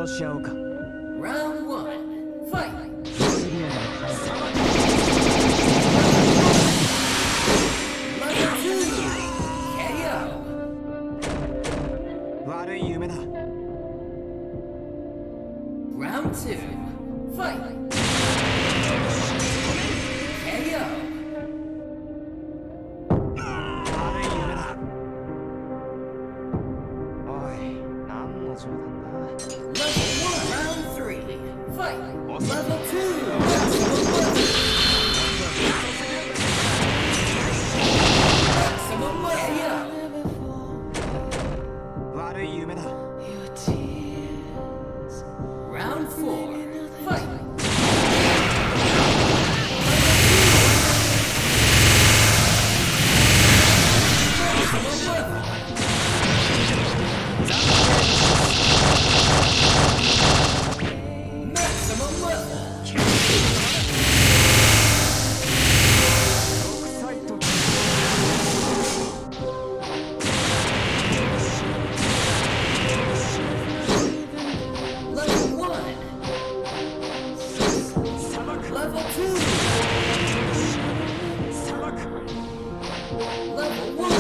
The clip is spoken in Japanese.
殺し合おうか。 Round 1. Fight. 悪い夢だ。 Round 2. Fight. KO. 悪い夢だ。おい、何の冗談だ。 Level 1. Round 3. Fight. Level 2. Maximum KO. 悪い夢だ。 Round 4. Fight. Maximum level. サイト。 Level 1. Level 2. 砂漠。 Level 1.